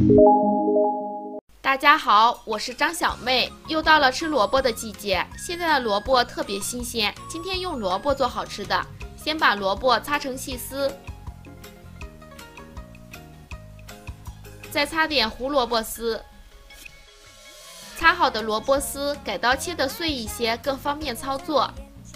大家好，我是张小妹，又到了吃萝卜的季节。现在的萝卜特别新鲜，今天用萝卜做好吃的。先把萝卜擦成细丝，再擦点胡萝卜丝。擦好的萝卜丝改刀切得碎一些，更方便操作。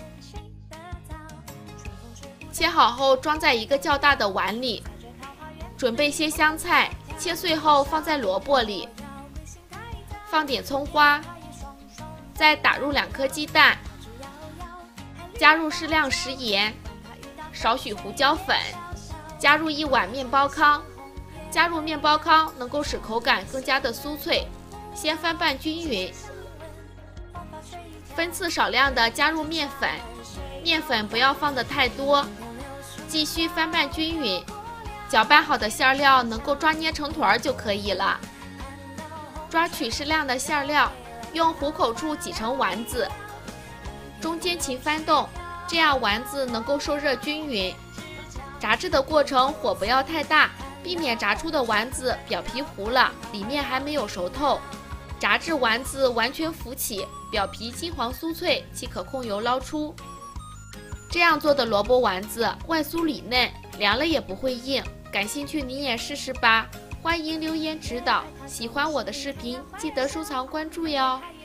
切好后装在一个较大的碗里，准备些香菜，切碎后放在萝卜里，放点葱花，再打入2颗鸡蛋，加入适量食盐，少许胡椒粉，加入1碗面包糠。加入面包糠能够使口感更加的酥脆，先翻拌均匀，分次少量的加入面粉，面粉不要放得太多，继续翻拌均匀，搅拌好的馅料能够抓捏成团就可以了。抓取适量的馅料，用虎口处挤成丸子，中间勤翻动，这样丸子能够受热均匀。炸制的过程火不要太大，避免炸出的丸子表皮糊了，里面还没有熟透。炸至丸子完全浮起，表皮金黄酥脆，即可控油捞出。这样做的萝卜丸子外酥里嫩，凉了也不会硬。感兴趣你也试试吧，欢迎留言指导。喜欢我的视频，记得收藏关注哟。